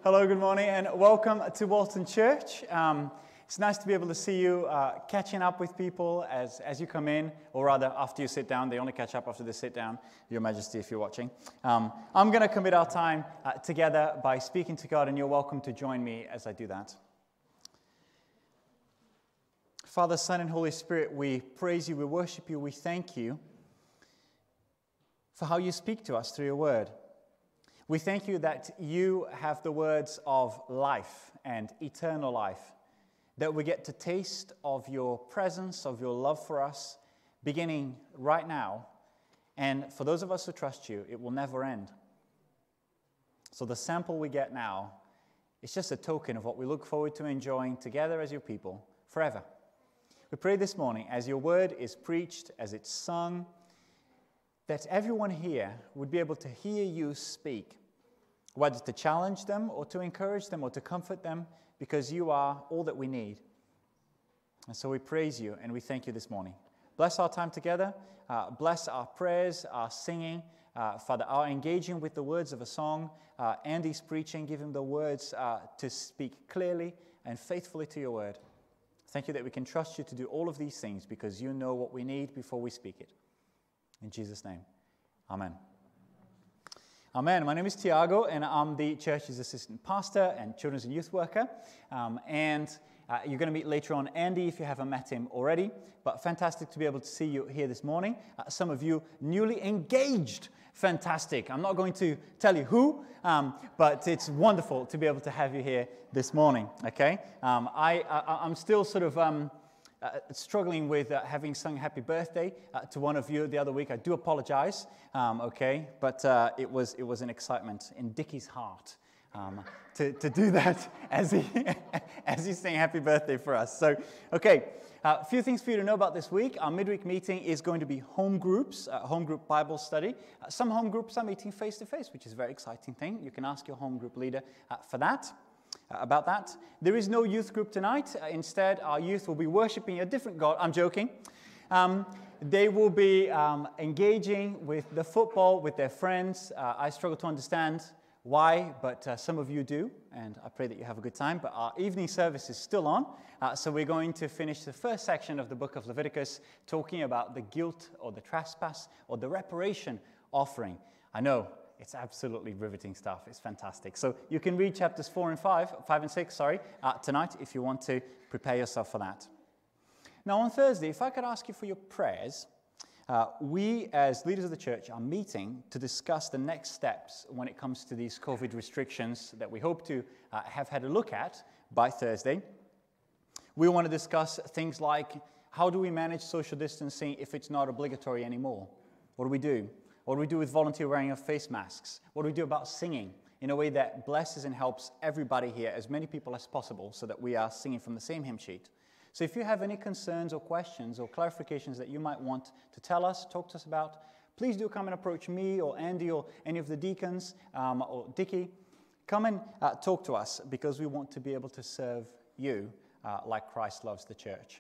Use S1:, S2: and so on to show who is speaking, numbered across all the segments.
S1: Hello, good morning, and welcome to Walton Church. It's nice to be able to see you catching up with people as you come in, or rather after you sit down. They only catch up after they sit down, Your Majesty, if you're watching. I'm going to commit our time together by speaking to God, and you're welcome to join me as I do that. Father, Son, and Holy Spirit, we praise you, we worship you, we thank you for how you speak to us through your word. We thank you that you have the words of life and eternal life, that we get to taste of your presence, of your love for us, beginning right now. And for those of us who trust you, it will never end. So the sample we get now is just a token of what we look forward to enjoying together as your people forever. We pray this morning, as your word is preached, as it's sung, that everyone here would be able to hear you speak, whether to challenge them or to encourage them or to comfort them, because you are all that we need. And so we praise you and we thank you this morning. Bless our time together. Bless our prayers, our singing, Father, our engaging with the words of a song. Andy's preaching, give him the words to speak clearly and faithfully to your word. Thank you that we can trust you to do all of these things because you know what we need before we speak it. In Jesus' name, amen. Amen. My name is Tiago, and I'm the church's assistant pastor and children's and youth worker. You're going to meet later on Andy if you haven't met him already. But fantastic to be able to see you here this morning. Some of you newly engaged. Fantastic. I'm not going to tell you who, but it's wonderful to be able to have you here this morning. Okay. I'm still sort of struggling with having sung happy birthday to one of you the other week. I do apologize, okay? But it was an excitement in Dickie's heart to do that as he's saying happy birthday for us. So, okay, a few things for you to know about this week. Our midweek meeting is going to be home groups, home group Bible study. Some home groups are meeting face-to-face, which is a very exciting thing. You can ask your home group leader for that. About that. There is no youth group tonight. Instead, our youth will be worshiping a different God. I'm joking. They will be engaging with the football with their friends. I struggle to understand why, but some of you do, and I pray that you have a good time. But our evening service is still on, so we're going to finish the first section of the book of Leviticus, talking about the guilt or the trespass or the reparation offering. I know. It's absolutely riveting stuff. It's fantastic. So you can read chapters 5 and 6, tonight if you want to prepare yourself for that. Now on Thursday, if I could ask you for your prayers, we as leaders of the church are meeting to discuss the next steps when it comes to these COVID restrictions that we hope to have had a look at by Thursday. We want to discuss things like how do we manage social distancing if it's not obligatory anymore? What do we do? What do we do with volunteer wearing of face masks? What do we do about singing in a way that blesses and helps everybody here, as many people as possible, so that we are singing from the same hymn sheet? So if you have any concerns or questions or clarifications that you might want to tell us, talk to us about, please do come and approach me or Andy or any of the deacons or Dickie. Come and talk to us because we want to be able to serve you like Christ loves the church.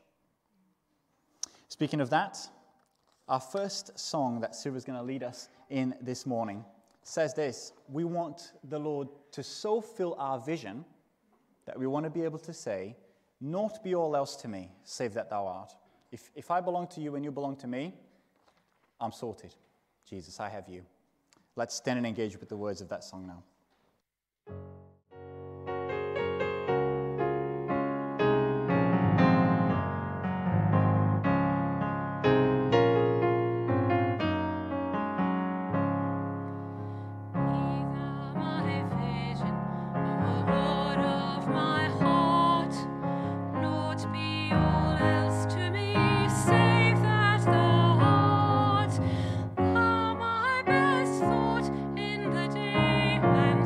S1: Speaking of that, our first song that Sue is going to lead us in this morning says this: we want the Lord to so fill our vision that we want to be able to say, "Naught be all else to me, save that thou art." If I belong to you and you belong to me, I'm sorted. Jesus, I have you. Let's stand and engage with the words of that song now.
S2: In the day and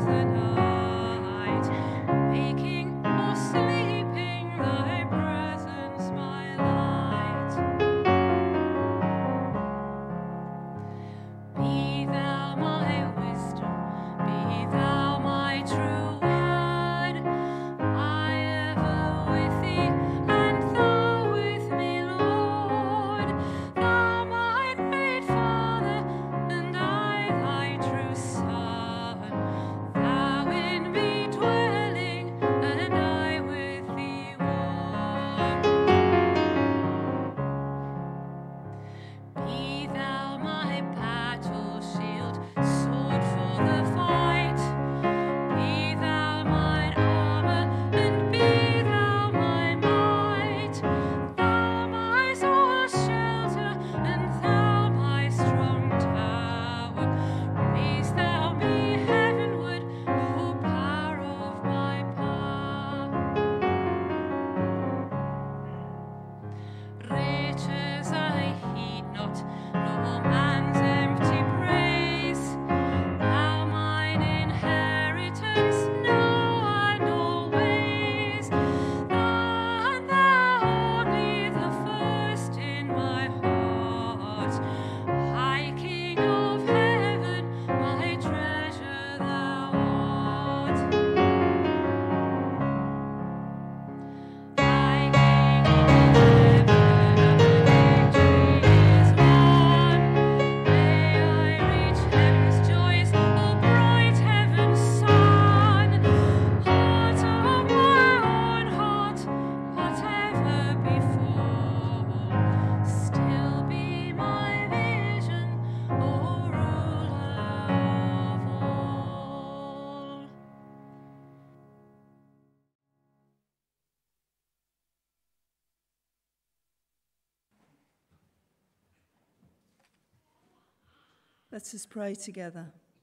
S2: Let us pray together.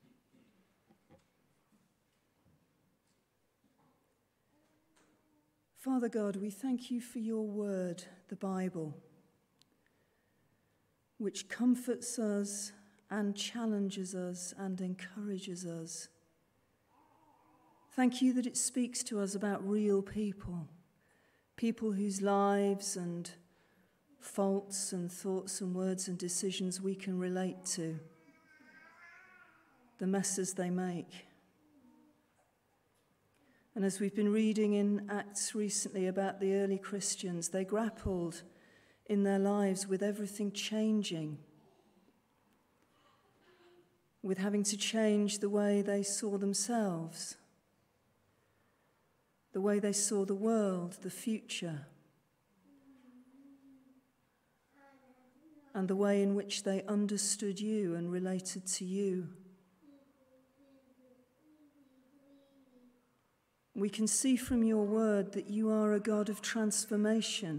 S2: Father God, we thank you for your word, the Bible, which comforts us and challenges us and encourages us. Thank you that it speaks to us about real people, people whose lives and faults and thoughts and words and decisions we can relate to, the messes they make. And as we've been reading in Acts recently about the early Christians, they grappled in their lives with everything changing, with having to change the way they saw themselves, the way they saw the world, the future, and the way in which they understood you and related to you. We can see from your word that you are a God of transformation.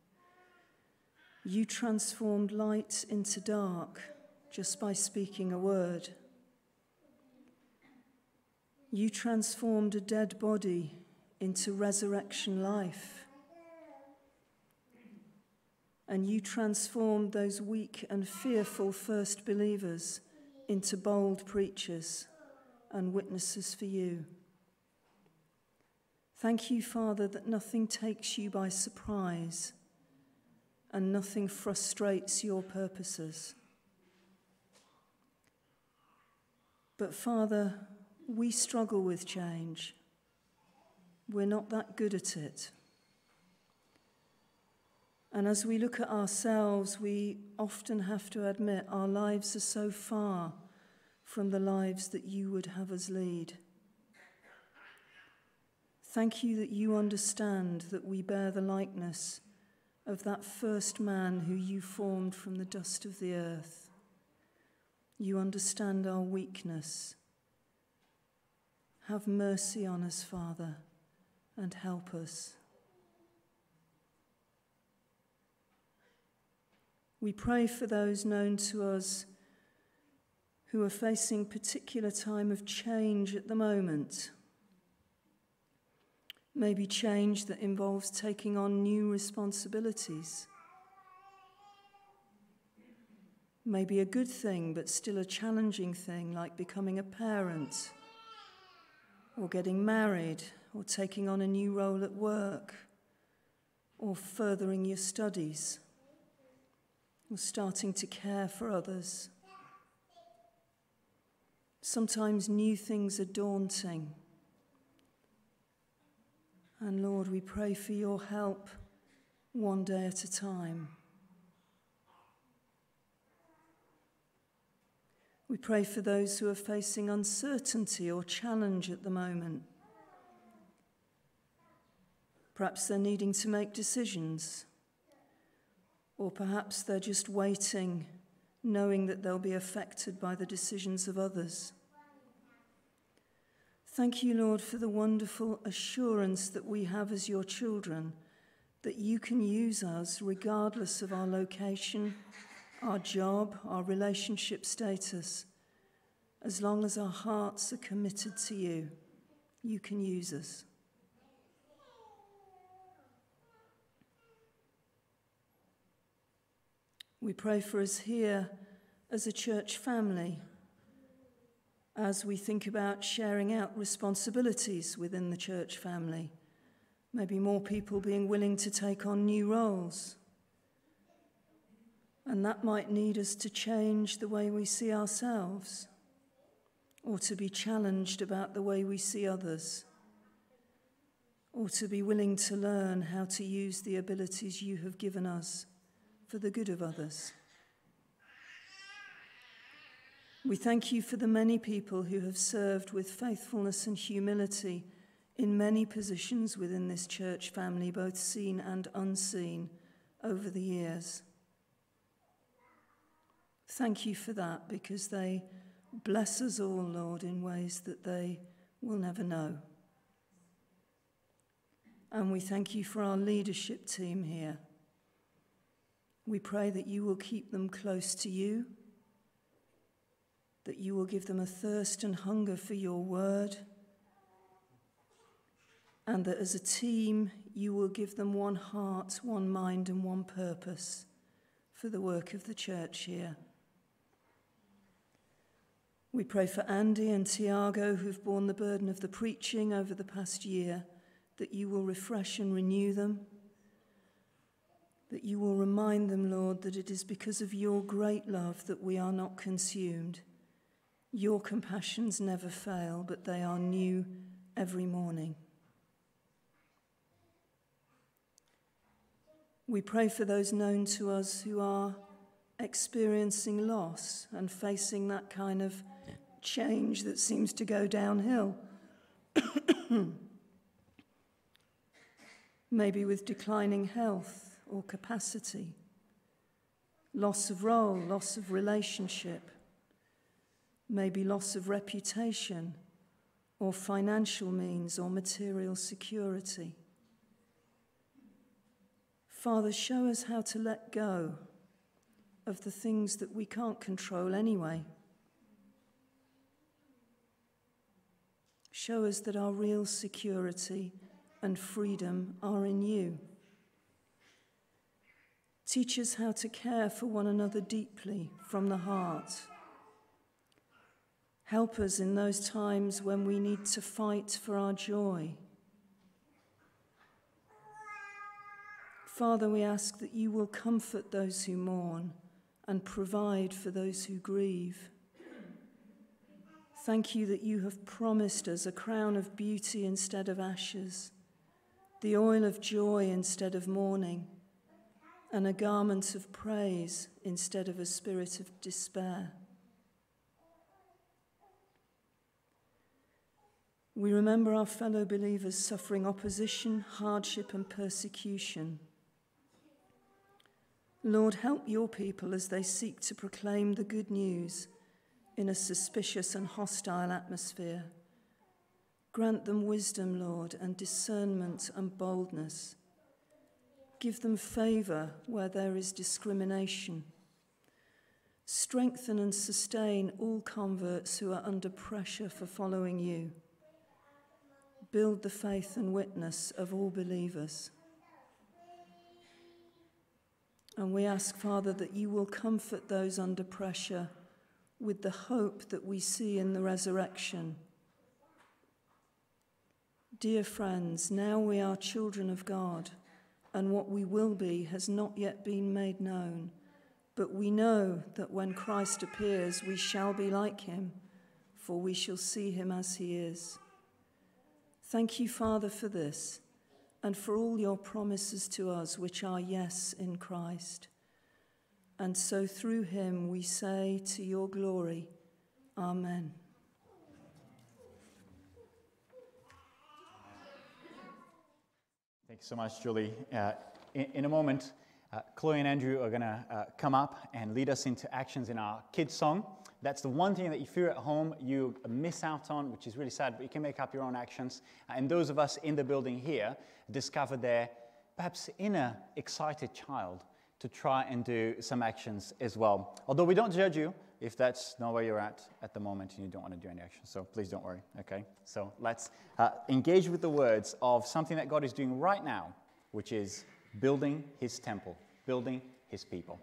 S2: You transformed light into dark just by speaking a word. You transformed a dead body into resurrection life. And you transformed those weak and fearful first believers into bold preachers and witnesses for you. Thank you, Father, that nothing takes you by surprise and nothing frustrates your purposes. But Father, we struggle with change. We're not that good at it. And as we look at ourselves, we often have to admit our lives are so far from the lives that you would have us lead. Thank you that you understand that we bear the likeness of that first man who you formed from the dust of the earth. You understand our weakness. Have mercy on us, Father, and help us. We pray for those known to us who are facing particular time of change at the moment. Maybe change that involves taking on new responsibilities. Maybe a good thing, but still a challenging thing, like becoming a parent, or getting married, or taking on a new role at work, or furthering your studies, or starting to care for others. Sometimes new things are daunting. And Lord, we pray for your help one day at a time. We pray for those who are facing uncertainty or challenge at the moment. Perhaps they're needing to make decisions, or perhaps they're just waiting, knowing that they'll be affected by the decisions of others. Thank you, Lord, for the wonderful assurance that we have as your children, that you can use us regardless of our location, our job, our relationship status. As long as our hearts are committed to you, you can use us. We pray for us here as a church family, as we think about sharing out responsibilities within the church family, maybe more people being willing to take on new roles. And that might need us to change the way we see ourselves, or to be challenged about the way we see others, or to be willing to learn how to use the abilities you have given us for the good of others. We thank you for the many people who have served with faithfulness and humility in many positions within this church family, both seen and unseen, over the years. Thank you for that, because they bless us all, Lord, in ways that they will never know. And we thank you for our leadership team here. We pray that you will keep them close to you, that you will give them a thirst and hunger for your word, and that as a team you will give them one heart, one mind, and one purpose for the work of the church here. We pray for Andy and Tiago, who've borne the burden of the preaching over the past year, that you will refresh and renew them, that you will remind them, Lord, that it is because of your great love that we are not consumed. Your compassions never fail, but they are new every morning. We pray for those known to us who are experiencing loss and facing that kind of change that seems to go downhill. Maybe with declining health or capacity, loss of role, loss of relationship, maybe loss of reputation or financial means or material security. Father, show us how to let go of the things that we can't control anyway. Show us that our real security and freedom are in you. Teach us how to care for one another deeply from the heart. Help us in those times when we need to fight for our joy. Father, we ask that you will comfort those who mourn and provide for those who grieve. Thank you that you have promised us a crown of beauty instead of ashes, the oil of joy instead of mourning, and a garment of praise instead of a spirit of despair. We remember our fellow believers suffering opposition, hardship, and persecution. Lord, help your people as they seek to proclaim the good news in a suspicious and hostile atmosphere. Grant them wisdom, Lord, and discernment and boldness. Give them favor where there is discrimination. Strengthen and sustain all converts who are under pressure for following you. Build the faith and witness of all believers. And we ask, Father, that you will comfort those under pressure with the hope that we see in the resurrection. Dear friends, now we are children of God, and what we will be has not yet been made known. But we know that when Christ appears, we shall be like him, for we shall see him as he is. Thank you, Father, for this, and for all your promises to us, which are yes in Christ. And so through him we say to your glory, Amen.
S1: Thank you so much, Julie. In a moment, Chloe and Andrew are going to come up and lead us into actions in our kids' song. That's the one thing that if you're at home, you miss out on, which is really sad, but you can make up your own actions. And those of us in the building here discover their perhaps inner excited child to try and do some actions as well. Although we don't judge you if that's not where you're at the moment and you don't want to do any action. So please don't worry, okay? So let's engage with the words of something that God is doing right now, which is building his temple, building his people.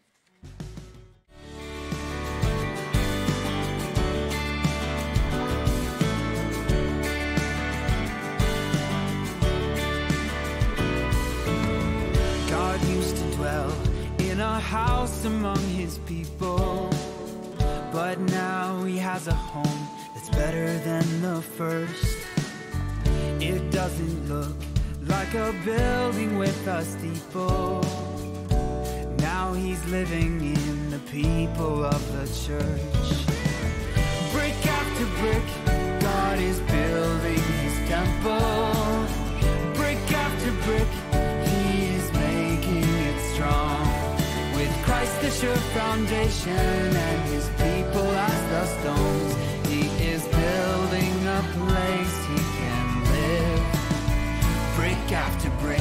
S3: In a house among his people, but now he has a home that's better than the first. It doesn't look like a building with a steeple. Now he's living in the people of the church. Brick after brick, God is building his temple. Brick after brick, he is making it strong. With Christ the sure foundation and his people as the stones, he is building a place he can live, brick after brick.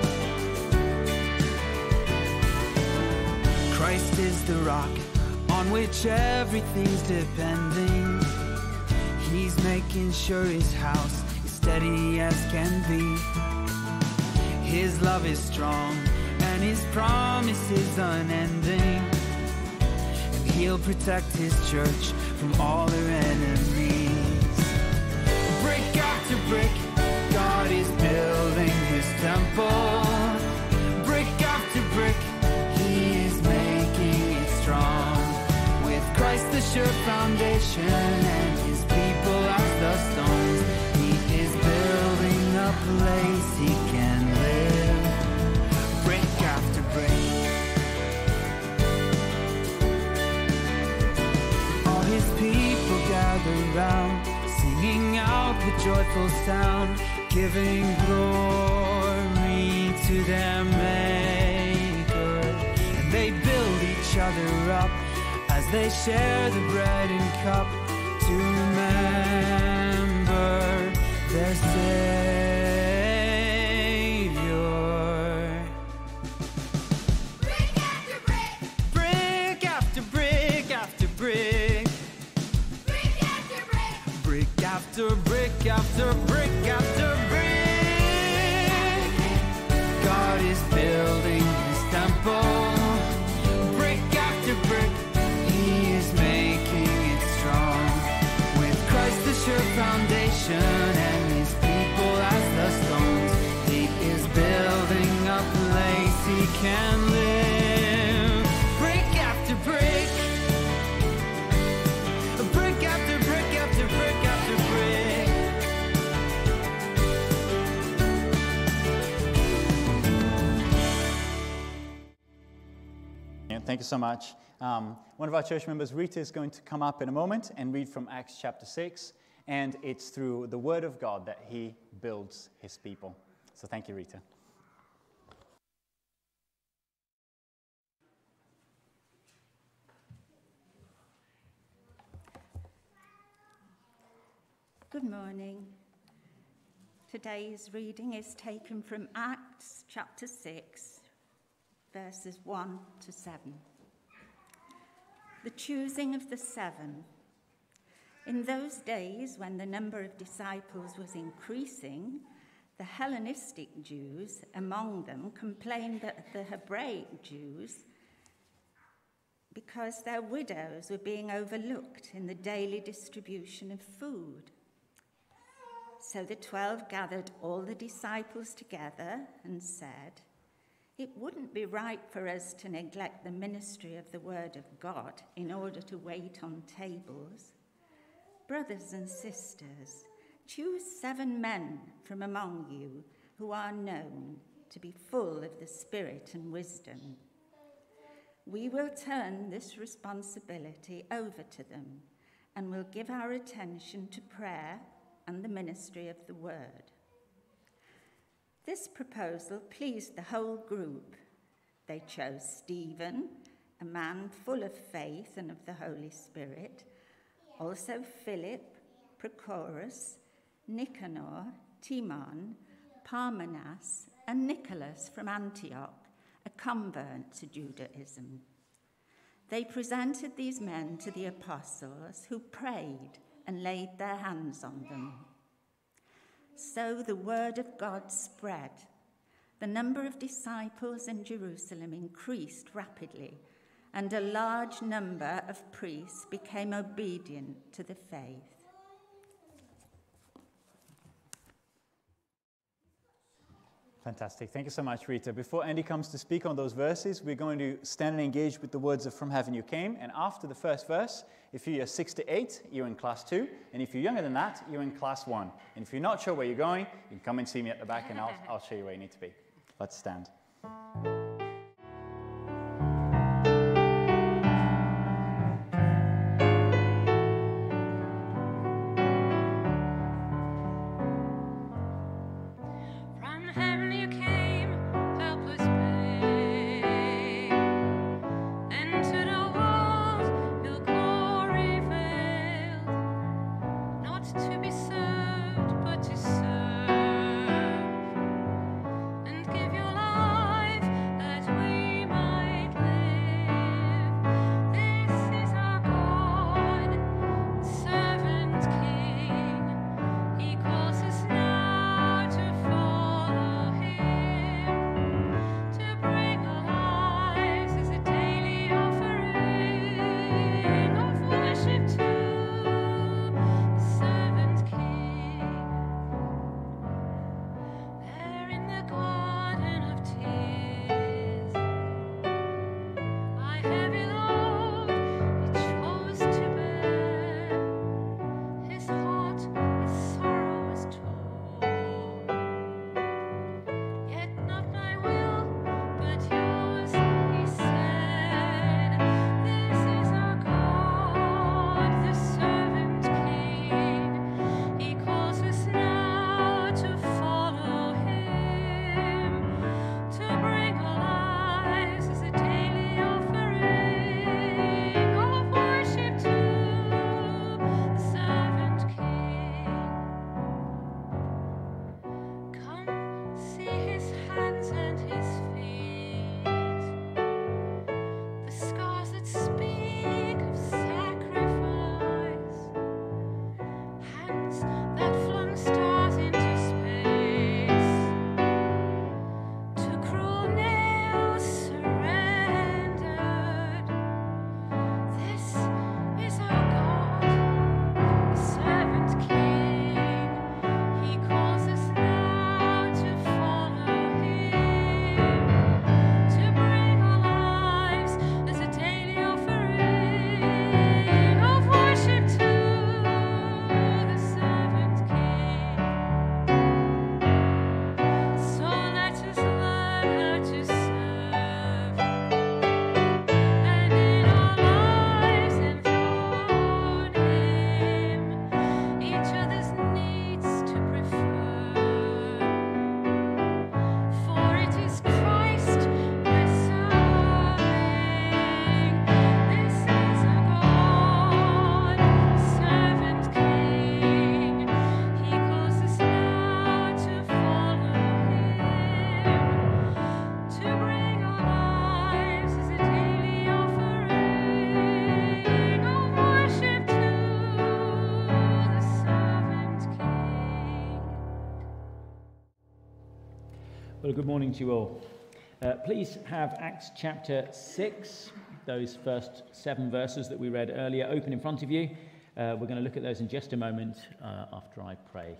S3: Christ is the rock on which everything's depending. He's making sure his house is steady as can be. His love is strong and his promise is unending. And he'll protect his church from all her enemies. Brick after brick, God is building his temple. Brick after brick, he is making it strong. With Christ the sure foundation and his people as the stones, he is building a place he can live. Brick after brick. All his people gather round, singing out with joyful sound, giving glory to their Maker. And they build each other up as they share the bread and cup to remember their Savior.
S4: Brick after brick,
S3: Brick after brick after brick,
S4: brick after brick,
S3: brick after brick after brick after brick. God is building his temple. Brick after brick, he is making it strong. With Christ the sure foundation and his people as the stones, he is building a place he can live. Brick after brick, brick after brick after brick after brick.
S1: Thank you so much. One of our church members, Rita, is going to come up in a moment and read from Acts chapter 6. And it's through the word of God that he builds his people. So thank you, Rita.
S5: Good morning. Today's reading is taken from Acts chapter 6, verses 1 to 7. The choosing of the 7. In those days, when the number of disciples was increasing, the Hellenistic Jews among them complained that the Hebraic Jews, because their widows were being overlooked in the daily distribution of food. So the 12 gathered all the disciples together and said, "It wouldn't be right for us to neglect the ministry of the word of God in order to wait on tables. Brothers and sisters, choose 7 men from among you who are known to be full of the Spirit and wisdom. We will turn this responsibility over to them and will give our attention to prayer and the ministry of the word." This proposal pleased the whole group. They chose Stephen, a man full of faith and of the Holy Spirit, also Philip, Prochorus, Nicanor, Timon, Parmenas, and Nicholas from Antioch, a convert to Judaism. They presented these men to the apostles, who prayed and laid their hands on them. So the word of God spread. The number of disciples in Jerusalem increased rapidly, and a large number of priests became obedient to the faith.
S1: Fantastic. Thank you so much, Rita. Before Andy comes to speak on those verses, we're going to stand and engage with the words of From Heaven You Came. And after the first verse, if you're 6 to 8, you're in class 2. And if you're younger than that, you're in class 1. And if you're not sure where you're going, you can come and see me at the back and I'll show you where you need to be. Let's stand.
S4: from heaven you came, helpless babe. Entered our world, your glory veiled, not to be served, but to serve, and give your life that we might live. This is our
S6: Well, good morning to you all. Please have Acts chapter 6, those first 7 verses that we read earlier, open in front of you. We're going to look at those in just a moment after I pray.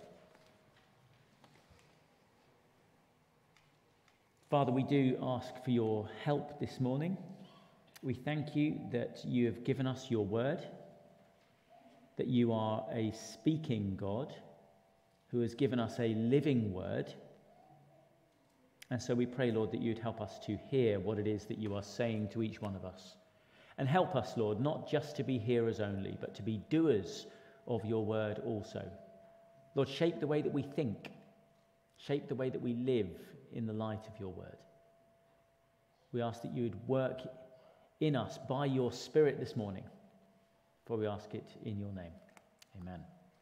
S6: Father, we do ask for your help this morning. We thank you that you have given us your word, that you are a speaking God who has given us a living word. And so we pray, Lord, that you'd help us to hear what it is that you are saying to each one of us. And help us, Lord, not just to be hearers only, but to be doers of your word also. Lord, shape the way that we think, shape the way that we live in the light of your word. We ask that you would work in us by your Spirit this morning, for we ask it in your name. Amen.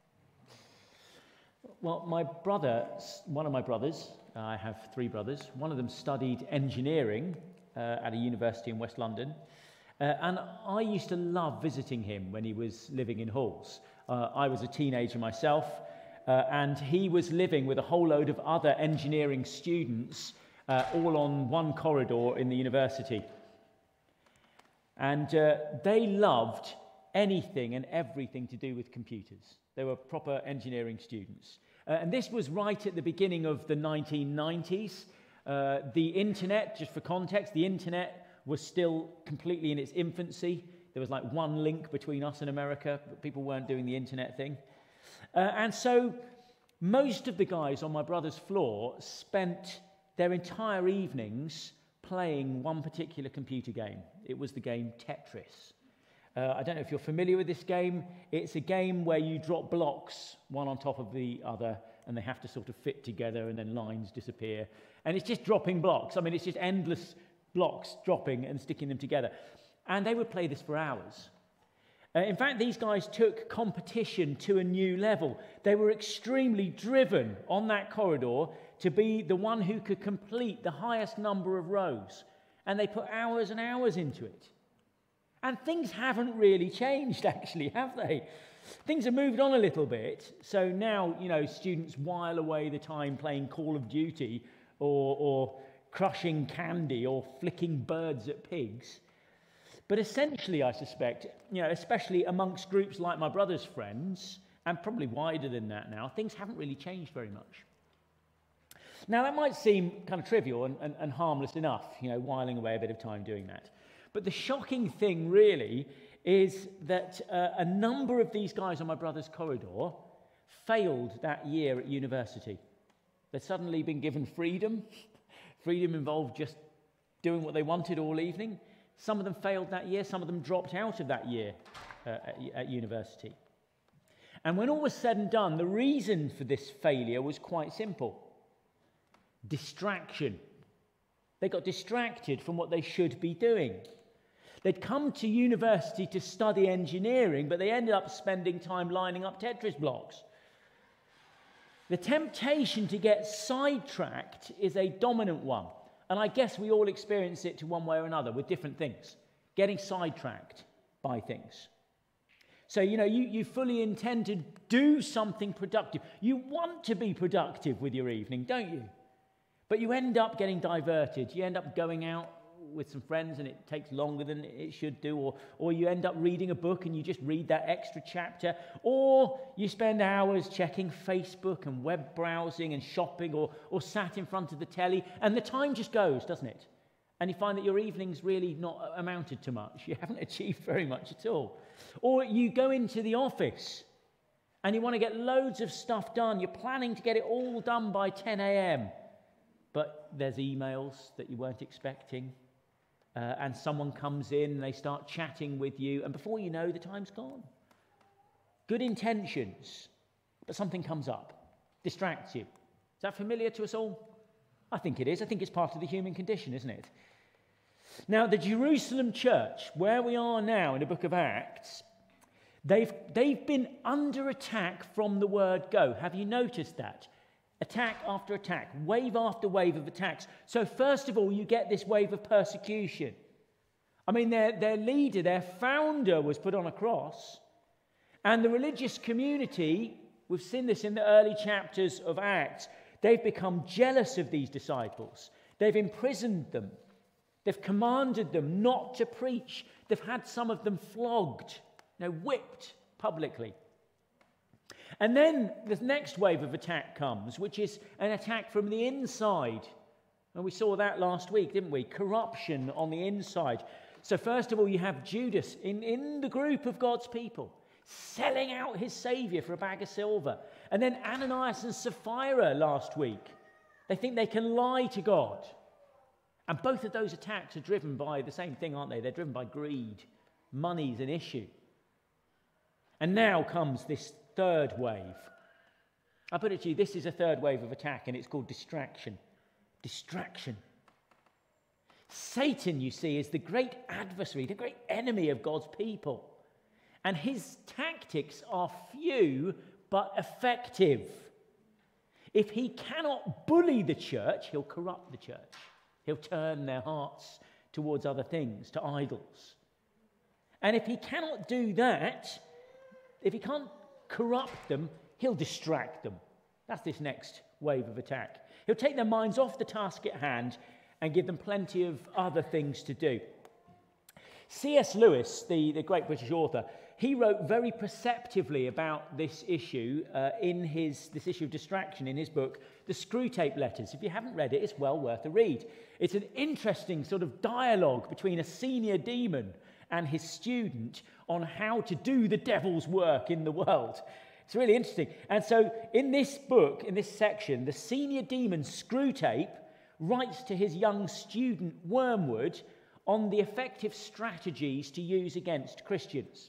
S6: Well, one of my brothers, I have 3 brothers, one of them studied engineering at a university in West London, and I used to love visiting him when he was living in halls. I was a teenager myself, and he was living with a whole load of other engineering students all on one corridor in the university. And they loved anything and everything to do with computers. They were proper engineering students. And this was right at the beginning of the 1990s. The internet, just for context, the internet was still completely in its infancy. There was like one link between us and America, but people weren't doing the internet thing. And so most of the guys on my brother's floor spent their entire evenings playing one particular computer game. It was the game Tetris. I don't know if you're familiar with this game. It's a game where you drop blocks one on top of the other, and they have to sort of fit together, and then lines disappear. And it's just dropping blocks. I mean, it's just endless blocks dropping and sticking them together. And they would play this for hours. In fact, these guys took competition to a new level. They were extremely driven on that corridor to be the one who could complete the highest number of rows. And they put hours and hours into it. And things haven't really changed, actually, have they? Things have moved on a little bit. So now, students while away the time playing Call of Duty or crushing candy or flicking birds at pigs. But essentially, I suspect, especially amongst groups like my brother's friends, and probably wider than that now, things haven't really changed very much. Now, that might seem kind of trivial and harmless enough, whiling away a bit of time doing that. But the shocking thing, really, is that a number of these guys on my brother's corridor failed that year at university. They'd suddenly been given freedom. Freedom involved just doing what they wanted all evening. Some of them failed that year. Some of them dropped out of that year at university. And when all was said and done, the reason for this failure was quite simple. Distraction. They got distracted from what they should be doing. They'd come to university to study engineering, but they ended up spending time lining up Tetris blocks. The temptation to get sidetracked is a dominant one. And I guess we all experience it to one way or another with different things. Getting sidetracked by things. So, you fully intend to do something productive. You want to be productive with your evening, don't you? But you end up getting diverted. You end up going out with some friends and it takes longer than it should do, or you end up reading a book and you just read that extra chapter, or you spend hours checking Facebook and web browsing and shopping, or sat in front of the telly, and the time just goes, doesn't it? And you find that your evening's really not amounted to much. You haven't achieved very much at all. Or you go into the office and you want to get loads of stuff done. You're planning to get it all done by 10 a.m. But there's emails that you weren't expecting. And someone comes in and they start chatting with you, and before you know, the time's gone. Good intentions, but something comes up, distracts you. Is that familiar to us all? I think it is. I think it's part of the human condition, isn't it? Now, the Jerusalem church, where we are now in the book of Acts, they've been under attack from the word go. Have you noticed that? Attack after attack, wave after wave of attacks. So first of all, you get this wave of persecution. I mean, their leader, their founder was put on a cross. And the religious community, we've seen this in the early chapters of Acts, They've become jealous of these disciples. They've imprisoned them. They've commanded them not to preach. They've had some of them flogged, whipped publicly. And then the next wave of attack comes, which is an attack from the inside. And we saw that last week, didn't we? Corruption on the inside. So first of all, you have Judas in the group of God's people, selling out his Saviour for a bag of silver. And then Ananias and Sapphira last week. They think they can lie to God. And both of those attacks are driven by the same thing, aren't they? They're driven by greed. Money's an issue. And now comes this third wave. I put it to you, this is a third wave of attack, and it's called distraction. Distraction. Satan, you see, is the great adversary, the great enemy of God's people. And his tactics are few but effective. If he cannot bully the church, he'll corrupt the church. He'll turn their hearts towards other things, to idols. And if he cannot do that, if he can't corrupt them, he'll distract them. That's this next wave of attack. He'll take their minds off the task at hand and give them plenty of other things to do. C.S. Lewis, the great British author, he wrote very perceptively about this issue this issue of distraction in his book, The Screwtape Letters. If you haven't read it, it's well worth a read. It's an interesting sort of dialogue between a senior demon and his student on how to do the devil's work in the world. It's really interesting. And so in this book, in this section, the senior demon Screwtape writes to his young student Wormwood on the effective strategies to use against Christians.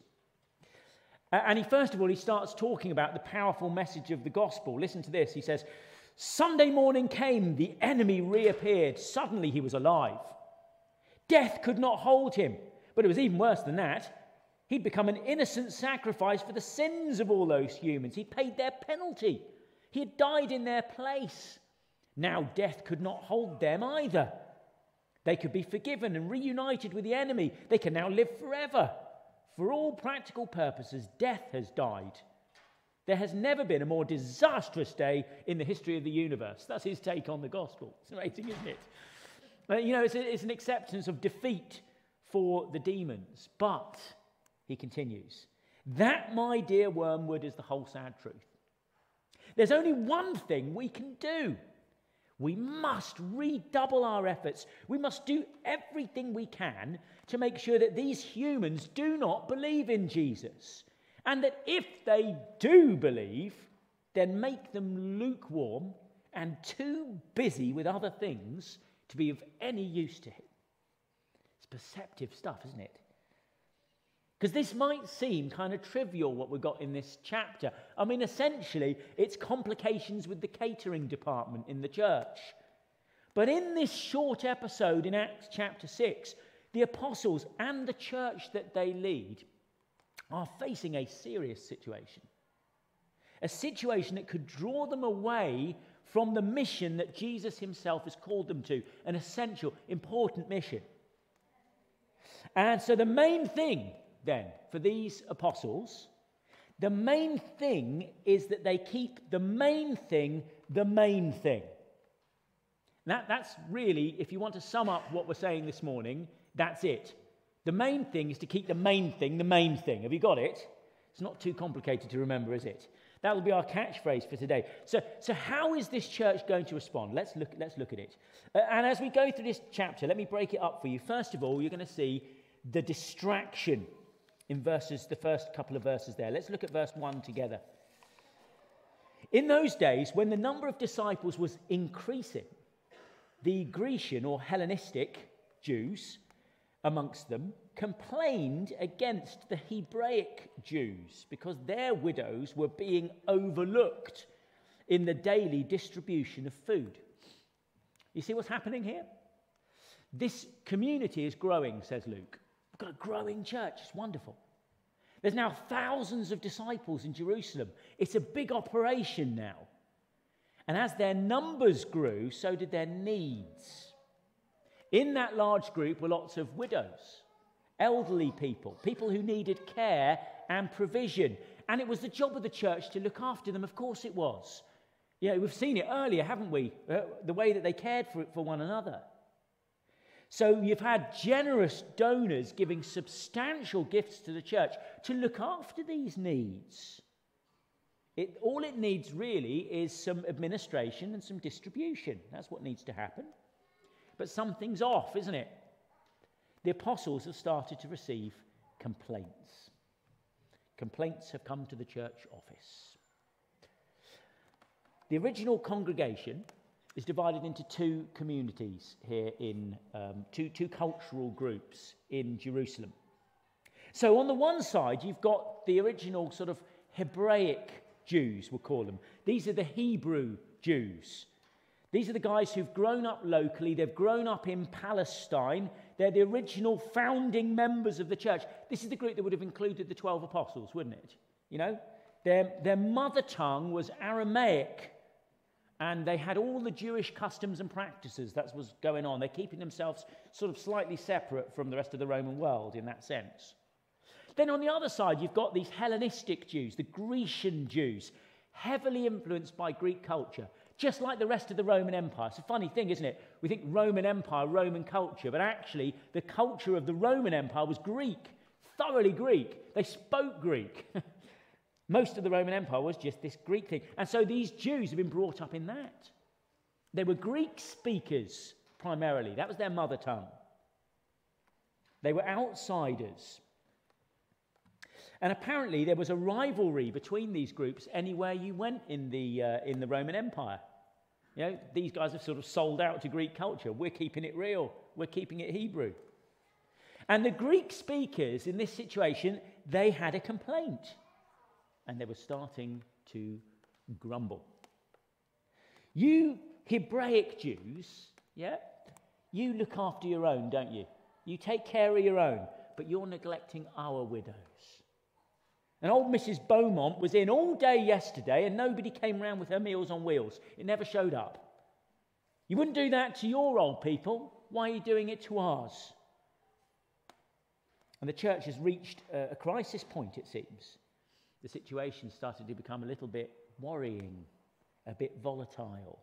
S6: And he starts talking about the powerful message of the gospel. Listen to this. He says, "Sunday morning came, the enemy reappeared. Suddenly he was alive. Death could not hold him, but it was even worse than that. He'd become an innocent sacrifice for the sins of all those humans. He'd paid their penalty. He had died in their place. Now death could not hold them either. They could be forgiven and reunited with the enemy. They can now live forever. For all practical purposes, death has died. There has never been a more disastrous day in the history of the universe." That's his take on the gospel. It's amazing, isn't it? It's an acceptance of defeat for the demons. But, he continues, "That, my dear Wormwood, is the whole sad truth. There's only one thing we can do. We must redouble our efforts. We must do everything we can to make sure that these humans do not believe in Jesus. And that if they do believe, then make them lukewarm and too busy with other things to be of any use to him." It's perceptive stuff, isn't it? Because this might seem kind of trivial, what we've got in this chapter. I mean, essentially, it's complications with the catering department in the church. But in this short episode in Acts chapter 6, the apostles and the church that they lead are facing a serious situation. A situation that could draw them away from the mission that Jesus himself has called them to, an essential, important mission. And so the main thing, then, for these apostles, the main thing is that they keep the main thing the main thing. That's really, if you want to sum up what we're saying this morning, that's it. The main thing is to keep the main thing the main thing. Have you got it? It's not too complicated to remember, is it? That will be our catchphrase for today. So how is this church going to respond? Let's look at it. And as we go through this chapter, let me break it up for you. First of all, you're going to see the distraction in the first couple of verses there. Let's look at verse 1 together. "In those days, when the number of disciples was increasing, the Grecian or Hellenistic Jews amongst them complained against the Hebraic Jews because their widows were being overlooked in the daily distribution of food." You see what's happening here? This community is growing, says Luke. We've got a growing church. It's wonderful. There's now thousands of disciples in Jerusalem. It's a big operation now. And as their numbers grew, so did their needs. In that large group were lots of widows, elderly people who needed care and provision. And it was the job of the church to look after them. Of course it was. Yeah, we've seen it earlier, haven't we? The way that they cared for one another. So you've had generous donors giving substantial gifts to the church to look after these needs. All it needs really is some administration and some distribution. That's what needs to happen. But something's off, isn't it? The apostles have started to receive complaints. Complaints have come to the church office. The original congregation is divided into two communities here in two cultural groups in Jerusalem. So on the one side, you've got the original sort of Hebraic Jews, we'll call them. These are the Hebrew Jews. These are the guys who've grown up locally. They've grown up in Palestine. They're the original founding members of the church. This is the group that would have included the 12 apostles, wouldn't it? You know, their mother tongue was Aramaic. And they had all the Jewish customs and practices that was going on. They're keeping themselves sort of slightly separate from the rest of the Roman world in that sense. Then on the other side, you've got these Hellenistic Jews, the Grecian Jews, heavily influenced by Greek culture, just like the rest of the Roman Empire. It's a funny thing, isn't it? We think Roman Empire, Roman culture, but actually the culture of the Roman Empire was Greek, thoroughly Greek. They spoke Greek. Most of the Roman Empire was just this Greek thing. And so these Jews have been brought up in that. They were Greek speakers primarily. That was their mother tongue. They were outsiders. And apparently there was a rivalry between these groups anywhere you went in the Roman Empire. You know, these guys have sort of sold out to Greek culture. We're keeping it real. We're keeping it Hebrew. And the Greek speakers in this situation, they had a complaint. And they were starting to grumble. You Hebraic Jews, yeah, you look after your own, don't you? You take care of your own, but you're neglecting our widows. And old Mrs. Beaumont was in all day yesterday and nobody came round with her Meals on Wheels. It never showed up. You wouldn't do that to your old people. Why are you doing it to ours? And the church has reached a crisis point, it seems. The situation started to become a little bit worrying, a bit volatile.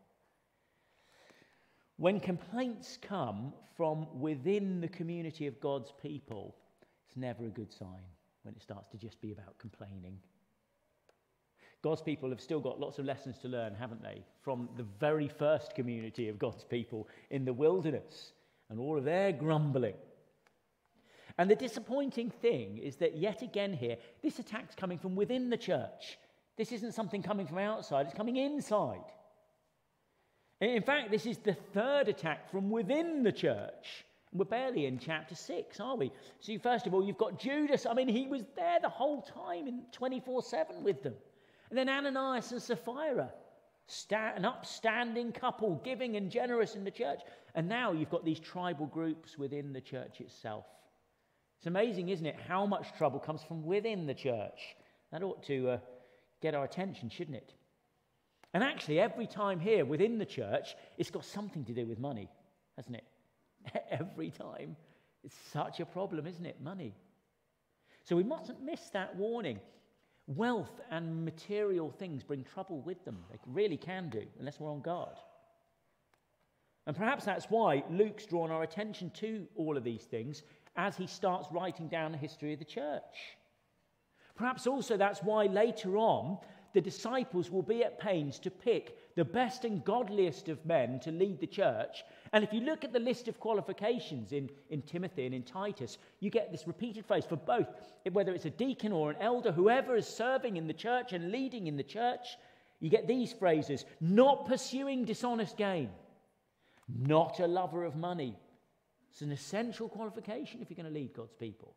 S6: When complaints come from within the community of God's people, it's never a good sign when it starts to just be about complaining. God's people have still got lots of lessons to learn, haven't they? From the very first community of God's people in the wilderness and all of their grumbling. And the disappointing thing is that yet again here, this attack's coming from within the church. This isn't something coming from outside, it's coming inside. In fact, this is the third attack from within the church. We're barely in chapter 6, are we? So first of all, you've got Judas. I mean, he was there the whole time in 24/7 with them. And then Ananias and Sapphira, an upstanding couple, giving and generous in the church. And now you've got these tribal groups within the church itself. It's amazing, isn't it, how much trouble comes from within the church. That ought to get our attention, shouldn't it? And actually, every time here within the church, it's got something to do with money, hasn't it? Every time. It's such a problem, isn't it? Money. So we mustn't miss that warning. Wealth and material things bring trouble with them. They really can do, unless we're on guard. And perhaps that's why Luke's drawn our attention to all of these things as he starts writing down the history of the church. Perhaps also that's why later on the disciples will be at pains to pick the best and godliest of men to lead the church. And if you look at the list of qualifications in Timothy and in Titus, you get this repeated phrase for both, whether it's a deacon or an elder, whoever is serving in the church and leading in the church, you get these phrases: not pursuing dishonest gain, not a lover of money. It's an essential qualification if you're going to lead God's people.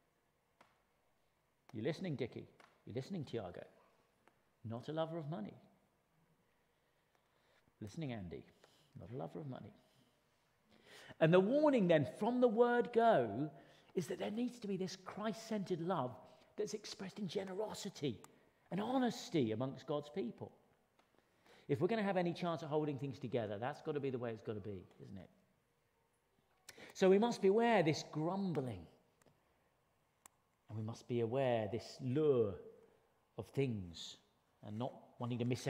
S6: You're listening, Dickie? You're listening, Tiago? Not a lover of money. Listening, Andy? Not a lover of money. And the warning then from the word go is that there needs to be this Christ-centered love that's expressed in generosity and honesty amongst God's people. If we're going to have any chance of holding things together, that's got to be the way it's got to be, isn't it? So we must be aware this grumbling. And we must be aware this lure of things and not wanting to miss out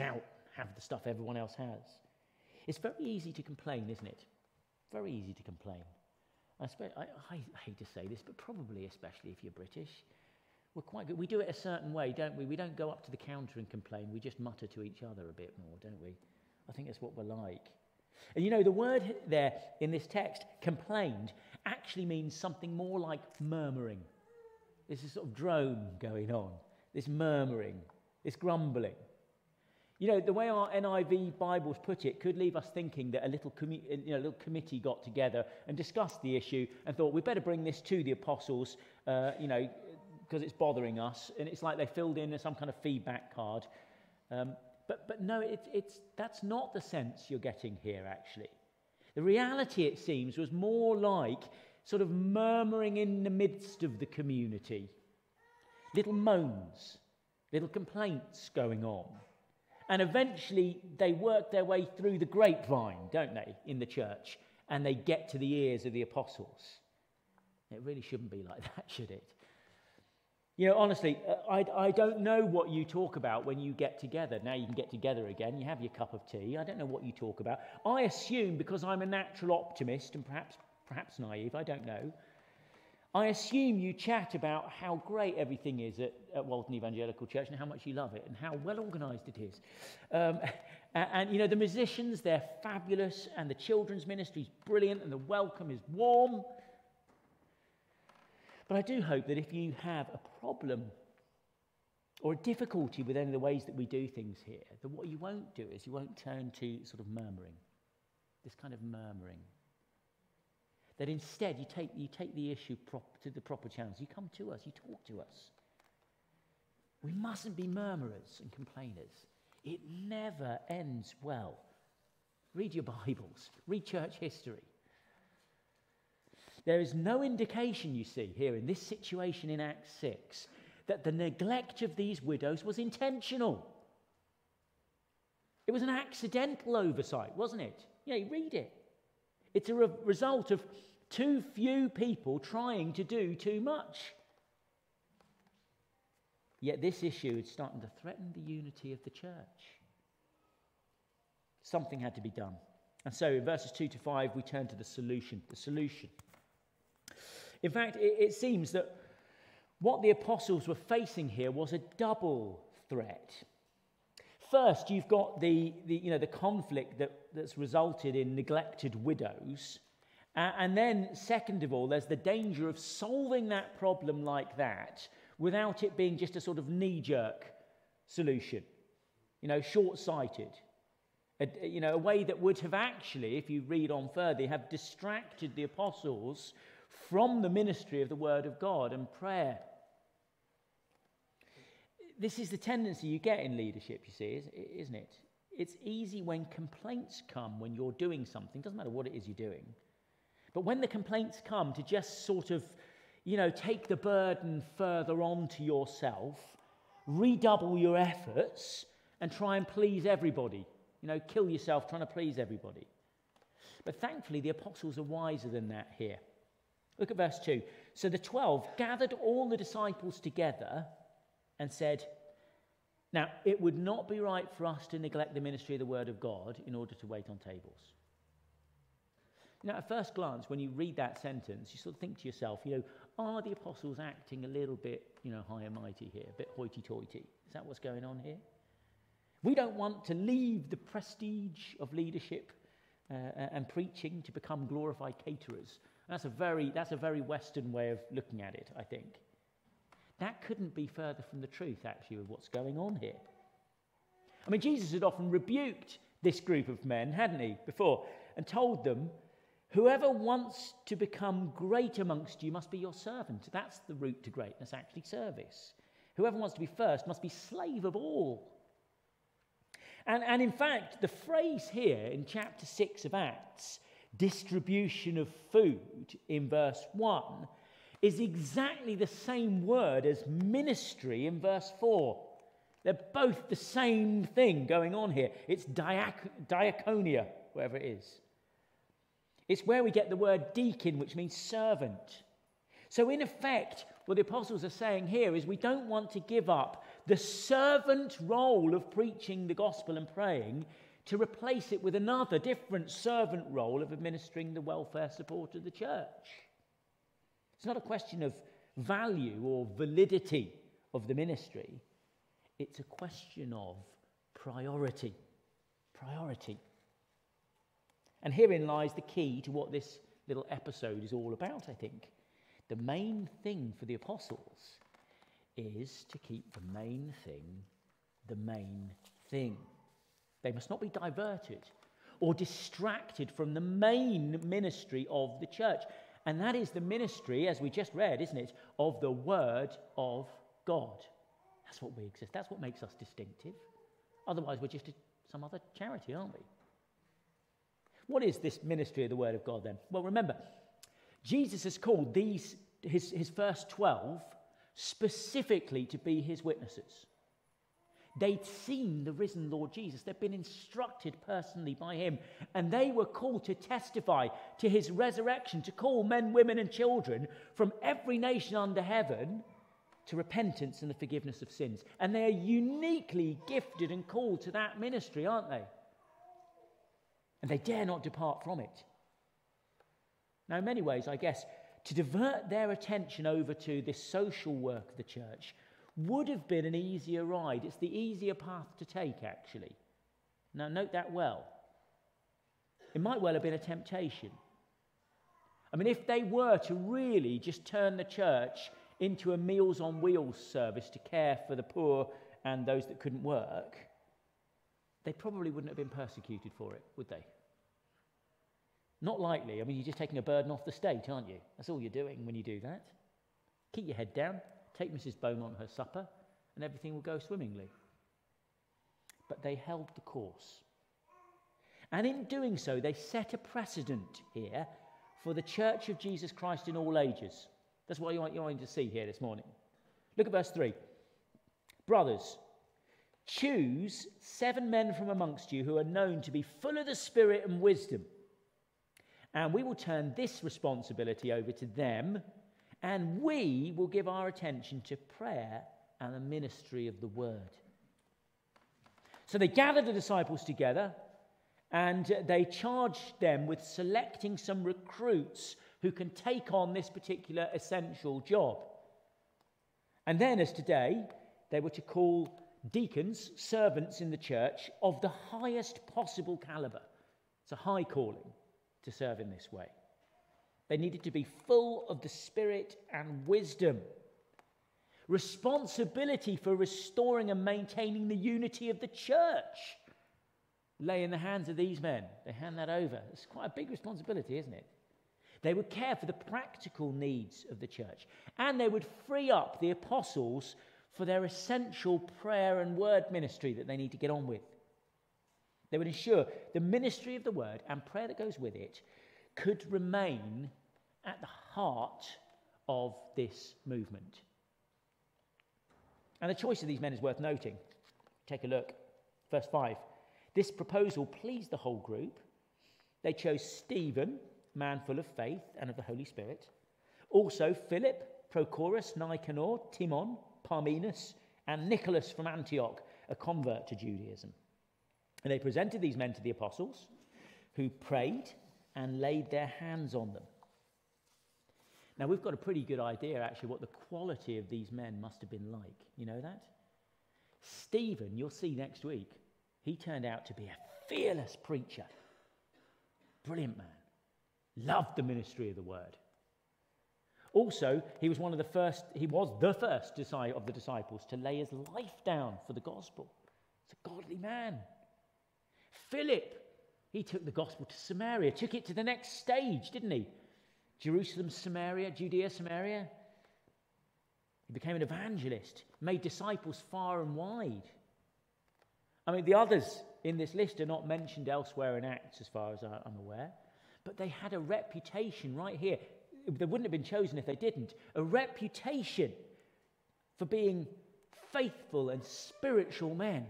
S6: have the stuff everyone else has. It's very easy to complain, isn't it? Very easy to complain. I hate to say this, but probably especially if you're British, we're quite good. We do it a certain way, don't we? We don't go up to the counter and complain. We just mutter to each other a bit more, don't we? I think that's what we're like. And you know, the word there in this text, complained, actually means something more like murmuring. There's this sort of drone going on, this murmuring, this grumbling. You know, the way our NIV Bibles put it could leave us thinking that a little committee got together and discussed the issue and thought, we'd better bring this to the apostles, because it's bothering us. And it's like they filled in some kind of feedback card. But no, that's not the sense you're getting here, actually. The reality, it seems, was more like sort of murmuring in the midst of the community. Little moans, little complaints going on. And eventually they work their way through the grapevine, don't they, in the church, and they get to the ears of the apostles. It really shouldn't be like that, should it? You know, honestly, I don't know what you talk about when you get together. Now you can get together again, you have your cup of tea. I don't know what you talk about. I assume, because I'm a natural optimist and perhaps naive, I don't know, I assume you chat about how great everything is at Walton Evangelical Church and how much you love it and how well organised it is. And, you know, the musicians, they're fabulous, and the children's ministry is brilliant, and the welcome is warm. But I do hope that if you have a problem or a difficulty with any of the ways that we do things here, that what you won't do is you won't turn to sort of murmuring, this kind of murmuring. That instead you take the issue to the proper channels. You come to us, you talk to us. We mustn't be murmurers and complainers. It never ends well. Read your Bibles, read church history. There is no indication, you see, here in this situation in Acts 6, that the neglect of these widows was intentional. It was an accidental oversight, wasn't it? Yeah, you read it. It's a result of too few people trying to do too much. Yet this issue is starting to threaten the unity of the church. Something had to be done. And so in verses 2 to 5, we turn to the solution. The solution. In fact, it seems that what the apostles were facing here was a double threat. First, you've got the conflict that's resulted in neglected widows. And then, second of all, there's the danger of solving that problem like that without it being just a sort of knee-jerk solution, short-sighted. A way that would have actually, if you read on further, have distracted the apostles from the ministry of the Word of God and prayer. This is the tendency you get in leadership, you see, isn't it? It's easy when complaints come when you're doing something. Doesn't matter what it is you're doing. But when the complaints come, to just sort of, take the burden further on to yourself, redouble your efforts, and try and please everybody. Kill yourself trying to please everybody. But thankfully, the apostles are wiser than that here. Look at verse 2. So the 12 gathered all the disciples together and said, now, it would not be right for us to neglect the ministry of the Word of God in order to wait on tables. At first glance, when you read that sentence, you sort of think to yourself, are the apostles acting a little bit, high and mighty here, a bit hoity-toity? Is that what's going on here? We don't want to leave the prestige of leadership and preaching to become glorified caterers. That's a very Western way of looking at it, I think. That couldn't be further from the truth, actually, with what's going on here. I mean, Jesus had often rebuked this group of men, hadn't he, before, and told them, whoever wants to become great amongst you must be your servant. That's the route to greatness, actually, service. Whoever wants to be first must be slave of all. And in fact, the phrase here in chapter 6 of Acts, distribution of food, in verse 1, is exactly the same word as ministry in verse 4. They're both the same thing going on here. It's diaconia, wherever it is. It's where we get the word deacon, which means servant. So in effect, what the apostles are saying here is we don't want to give up the servant role of preaching the gospel and praying to replace it with another different servant role of administering the welfare support of the church. It's not a question of value or validity of the ministry. It's a question of priority. Priority. And herein lies the key to what this little episode is all about, I think. The main thing for the apostles is to keep the main thing the main thing. They must not be diverted or distracted from the main ministry of the church. And that is the ministry, as we just read, isn't it, of the Word of God. That's what we exist. That's what makes us distinctive. Otherwise, we're just some other charity, aren't we? What is this ministry of the Word of God then? Well, remember, Jesus has called his first 12 specifically to be his witnesses. They'd seen the risen Lord Jesus. They'd been instructed personally by him. And they were called to testify to his resurrection, to call men, women, and children from every nation under heaven to repentance and the forgiveness of sins. And they are uniquely gifted and called to that ministry, aren't they? And they dare not depart from it. Now, in many ways, I guess, to divert their attention over to this social work of the church would have been an easier ride. It's the easier path to take, actually. Now, note that well. It might well have been a temptation. I mean, if they were to really just turn the church into a Meals on Wheels service to care for the poor and those that couldn't work, they probably wouldn't have been persecuted for it, would they? Not likely. I mean, you're just taking a burden off the state, aren't you? That's all you're doing when you do that. Keep your head down, take Mrs. Beaumont her supper, and everything will go swimmingly. But they held the course. And in doing so, they set a precedent here for the Church of Jesus Christ in all ages. That's what you're going to see here this morning. Look at verse 3. Brothers, choose 7 men from amongst you who are known to be full of the Spirit and wisdom. And we will turn this responsibility over to them, and we will give our attention to prayer and the ministry of the word. So they gathered the disciples together, and they charged them with selecting some recruits who can take on this particular essential job. And then, as today, they were to call deacons, servants in the church of the highest possible caliber. It's a high calling to serve in this way. They needed to be full of the Spirit and wisdom. Responsibility for restoring and maintaining the unity of the church lay in the hands of these men. They hand that over. It's quite a big responsibility, isn't it? They would care for the practical needs of the church, and they would free up the apostles for their essential prayer and word ministry that they need to get on with. They would ensure the ministry of the word and prayer that goes with it could remain at the heart of this movement. And the choice of these men is worth noting. Take a look. Verse 5. This proposal pleased the whole group. They chose Stephen, man full of faith and of the Holy Spirit. Also Philip, Prochorus, Nicanor, Timon, Parmenas, and Nicholas from Antioch, a convert to Judaism. And they presented these men to the apostles, who prayed and laid their hands on them. Now, we've got a pretty good idea, actually, what the quality of these men must have been like. You know that? Stephen, you'll see next week, he turned out to be a fearless preacher. Brilliant man. Loved the ministry of the word. Also, he was the first of the disciples to lay his life down for the gospel. He's a godly man. Philip, he took the gospel to Samaria, took it to the next stage, didn't he? Jerusalem, Samaria, Judea, Samaria. He became an evangelist, made disciples far and wide. I mean, the others in this list are not mentioned elsewhere in Acts, as far as I'm aware, but they had a reputation right here. They wouldn't have been chosen if they didn't. A reputation for being faithful and spiritual men.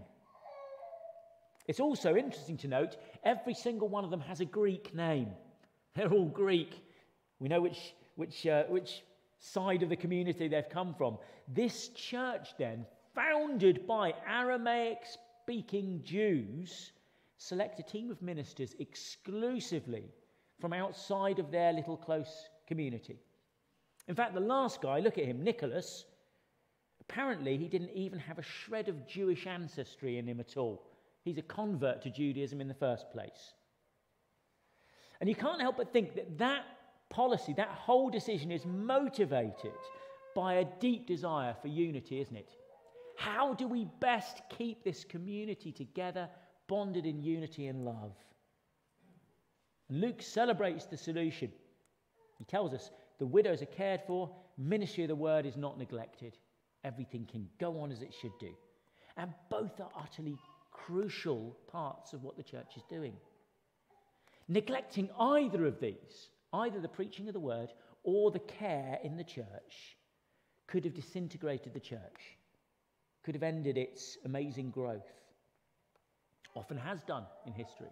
S6: It's also interesting to note, every single one of them has a Greek name. They're all Greek. We know which side of the community they've come from. This church then founded by Aramaic-speaking Jews, select a team of ministers exclusively from outside of their little close community. In fact, the last guy, look at him, Nicholas, apparently he didn't even have a shred of Jewish ancestry in him at all. He's a convert to Judaism in the first place. And you can't help but think that that policy, that whole decision is motivated by a deep desire for unity, isn't it? How do we best keep this community together, bonded in unity and love? And Luke celebrates the solution. He tells us the widows are cared for, ministry of the word is not neglected. Everything can go on as it should do. And both are utterly crucial parts of what the church is doing. Neglecting either of these, either the preaching of the word or the care in the church, could have disintegrated the church, could have ended its amazing growth. Often has done in history.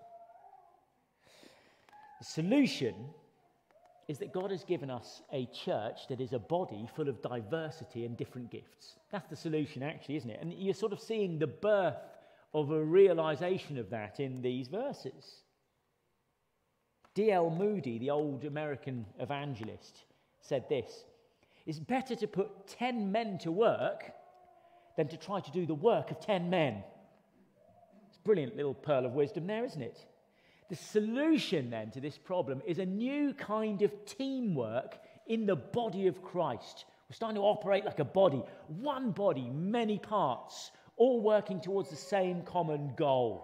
S6: The solution is that God has given us a church that is a body full of diversity and different gifts. That's the solution, actually, isn't it? And you're sort of seeing the birth of a realization of that in these verses. D.L. Moody, the old American evangelist, said this: "It's better to put 10 men to work than to try to do the work of 10 men." It's a brilliant little pearl of wisdom there, isn't it? The solution then to this problem is a new kind of teamwork in the body of Christ. We're starting to operate like a body, one body, many parts, all working towards the same common goal.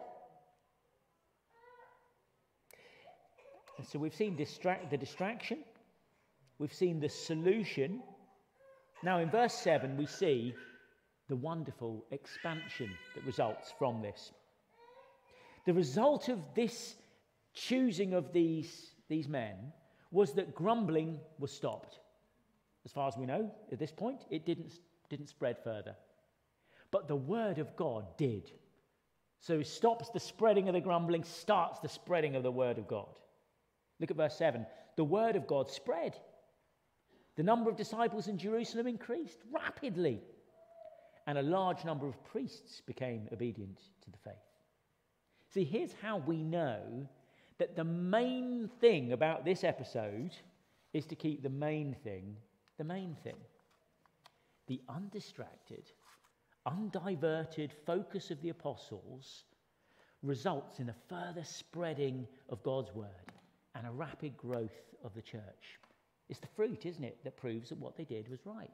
S6: And so we've seen the distraction, we've seen the solution. Now in verse 7 we see the wonderful expansion that results from this. The result of this choosing of these men was that grumbling was stopped. As far as we know at this point, it didn't spread further. But the word of God did. So it stops the spreading of the grumbling, starts the spreading of the word of God. Look at verse 7. The word of God spread. The number of disciples in Jerusalem increased rapidly, and a large number of priests became obedient to the faith. See, here's how we know that the main thing about this episode is to keep the main thing the main thing. The undistracted, undiverted focus of the apostles results in a further spreading of God's word and a rapid growth of the church. It's the fruit, isn't it, that proves that what they did was right.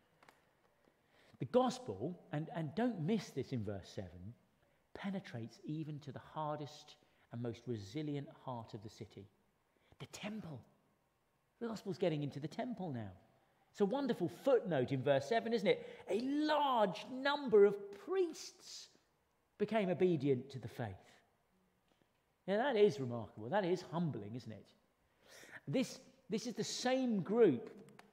S6: The gospel, and don't miss this in verse 7, penetrates even to the hardest and most resilient heart of the city, the temple. The gospel's getting into the temple now. It's a wonderful footnote in verse 7, isn't it? A large number of priests became obedient to the faith. Now that is remarkable. That is humbling, isn't it? This is the same group,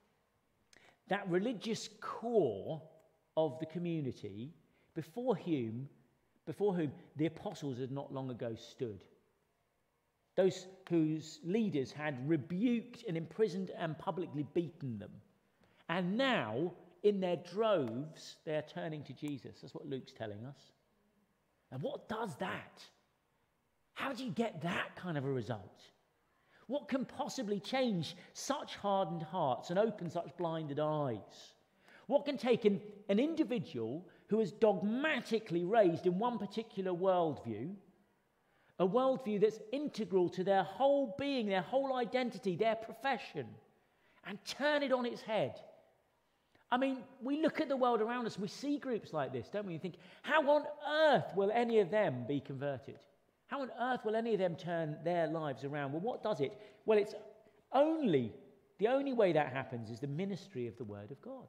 S6: that religious core of the community before whom the apostles had not long ago stood. Those whose leaders had rebuked and imprisoned and publicly beaten them. And now, in their droves, they are turning to Jesus. That's what Luke's telling us. And what does that? How do you get that kind of a result? What can possibly change such hardened hearts and open such blinded eyes? What can take an individual who is dogmatically raised in one particular worldview, a worldview that's integral to their whole being, their whole identity, their profession, and turn it on its head? I mean, we look at the world around us, we see groups like this, don't we? You think, how on earth will any of them be converted? How on earth will any of them turn their lives around? Well, what does it? Well, the only way that happens is the ministry of the Word of God.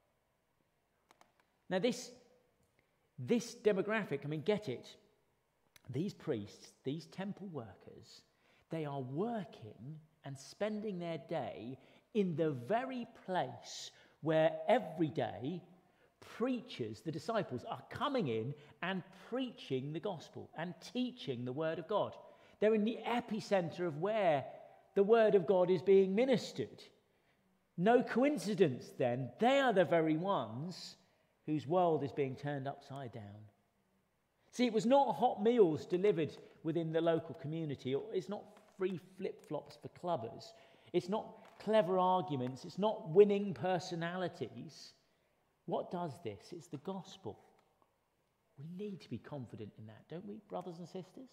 S6: Now, this demographic, I mean, get it. These priests, these temple workers, they are working and spending their day in the very place where every day preachers, the disciples, are coming in and preaching the gospel and teaching the word of God. They're in the epicenter of where the word of God is being ministered. No coincidence then, they are the very ones whose world is being turned upside down. See, it was not hot meals delivered within the local community. It's not free flip-flops for clubbers. It's not clever arguments. It's not winning personalities. What does this? It's the gospel. We need to be confident in that, don't we, brothers and sisters?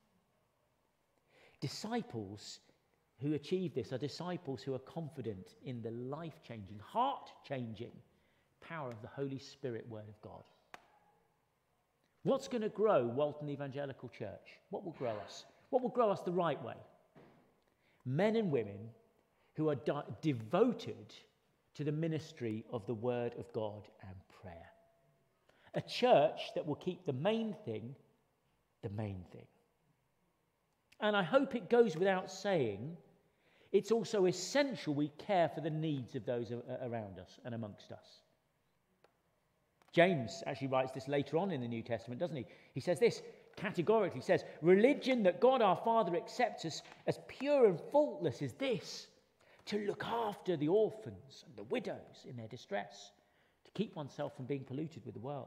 S6: Disciples who achieve this are disciples who are confident in the life-changing, heart-changing power of the Holy Spirit Word of God. What's going to grow Walton Evangelical Church? What will grow us? What will grow us the right way? Men and women who are devoted to the ministry of the Word of God and prayer. A church that will keep the main thing the main thing. And I hope it goes without saying, it's also essential we care for the needs of those around us and amongst us. James actually writes this later on in the New Testament, doesn't he? He says this categorically, he says, religion that God our Father accepts us as pure and faultless is this, to look after the orphans and the widows in their distress, to keep oneself from being polluted with the world.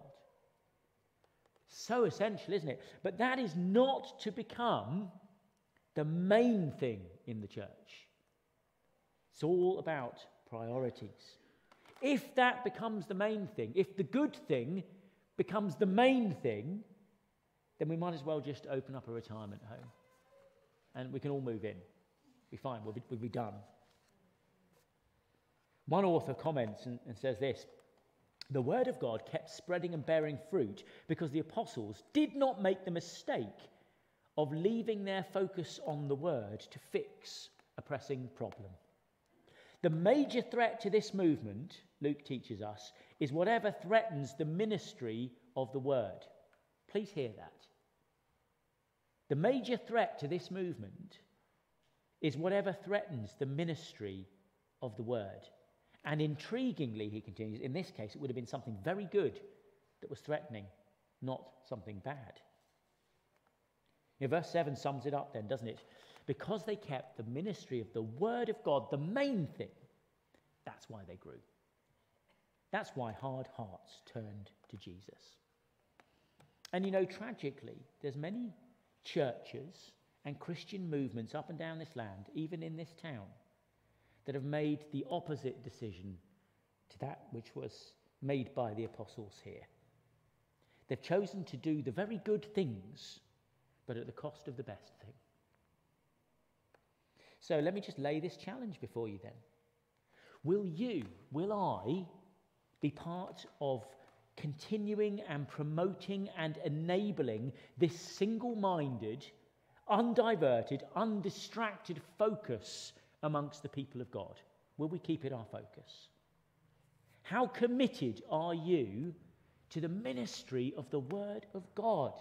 S6: So essential, isn't it? But that is not to become the main thing in the church. It's all about priorities. If that becomes the main thing, if the good thing becomes the main thing, then we might as well just open up a retirement home. And we can all move in. Be fine, we'll be done. One author comments and says this, the word of God kept spreading and bearing fruit because the apostles did not make the mistake of leaving their focus on the word to fix a pressing problem. The major threat to this movement, Luke teaches us, is whatever threatens the ministry of the word. Please hear that. The major threat to this movement is whatever threatens the ministry of the word. And intriguingly, he continues, in this case, it would have been something very good that was threatening, not something bad. Verse 7 sums it up then, doesn't it? Because they kept the ministry of the Word of God the main thing, that's why they grew. That's why hard hearts turned to Jesus. And tragically, there's many churches and Christian movements up and down this land, even in this town, that have made the opposite decision to that which was made by the apostles here. They've chosen to do the very good things, but at the cost of the best thing. So let me just lay this challenge before you then. Will I be part of continuing and promoting and enabling this single-minded, undiverted, undistracted focus amongst the people of God? Will we keep it our focus? How committed are you to the ministry of the Word of God?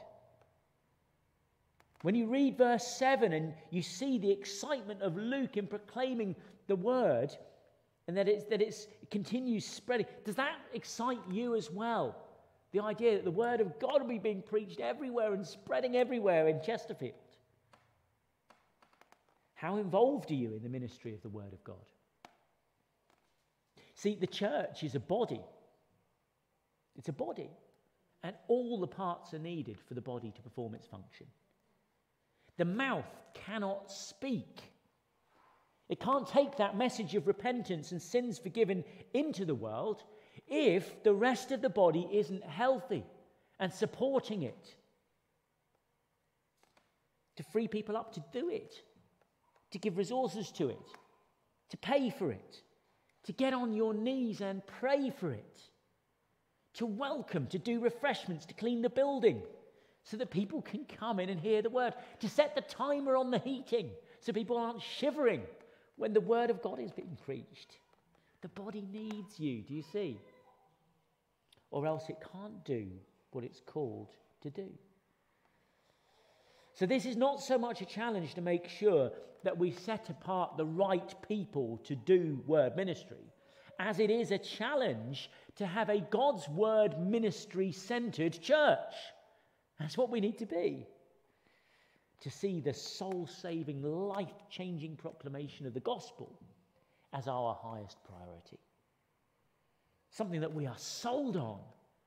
S6: When you read verse 7 and you see the excitement of Luke in proclaiming the word and that it continues spreading, does that excite you as well? The idea that the word of God will be being preached everywhere and spreading everywhere in Chesterfield. How involved are you in the ministry of the word of God? See, the church is a body. It's a body. And all the parts are needed for the body to perform its function. The mouth cannot speak. It can't take that message of repentance and sins forgiven into the world if the rest of the body isn't healthy and supporting it. To free people up to do it, to give resources to it, to pay for it, to get on your knees and pray for it, to welcome, to do refreshments, to clean the building, so that people can come in and hear the word, to set the timer on the heating so people aren't shivering when the word of God is being preached. The body needs you, do you see? Or else it can't do what it's called to do. So this is not so much a challenge to make sure that we set apart the right people to do word ministry, as it is a challenge to have a God's word ministry-centered church. That's what we need to be. To see the soul-saving, life-changing proclamation of the gospel as our highest priority. Something that we are sold on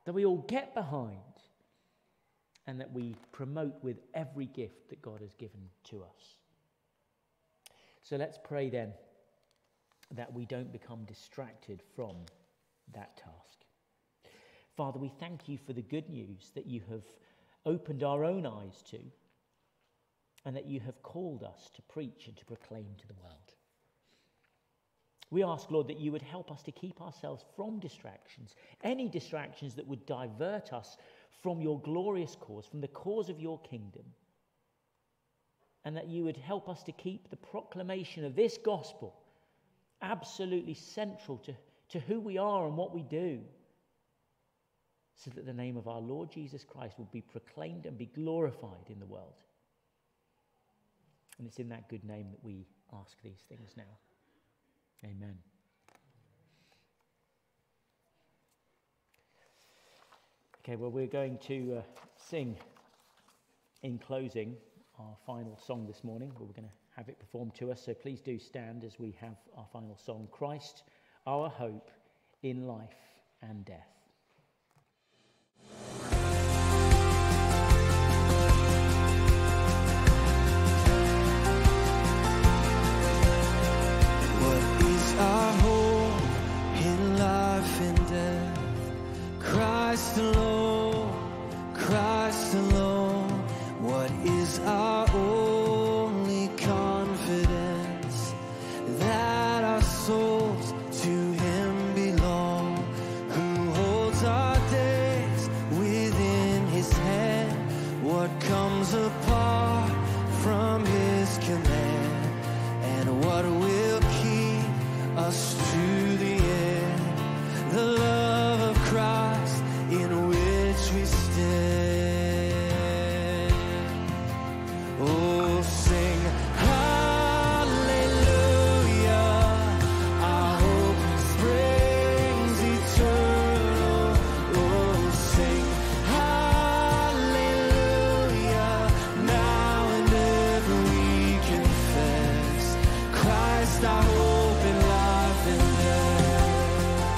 S6: that we all get behind, and that we promote with every gift that God has given to us. So let's pray then that we don't become distracted from that task. Father, we thank you for the good news that you have opened our own eyes to, and that you have called us to preach and to proclaim to the world. We ask, Lord, that you would help us to keep ourselves from distractions, any distractions that would divert us from your glorious cause, from the cause of your kingdom, and that you would help us to keep the proclamation of this gospel absolutely central to who we are and what we do, so that the name of our Lord Jesus Christ will be proclaimed and be glorified in the world. And it's in that good name that we ask these things now. Amen. Okay, well, we're going to sing in closing our final song this morning. We're going to have it performed to us, so please do stand as we have our final song, Christ, our hope in life and death.
S3: What is our hope in life and death? Christ alone, Christ alone. What is our only confidence? That our souls to him belong, who holds our days within his hand. What comes apart from his command, and what will keep us to the end? The love of Christ in which we stand. Oh, sing hallelujah, our hope springs eternal. Oh, sing hallelujah, now and ever we confess Christ our hope in life and death.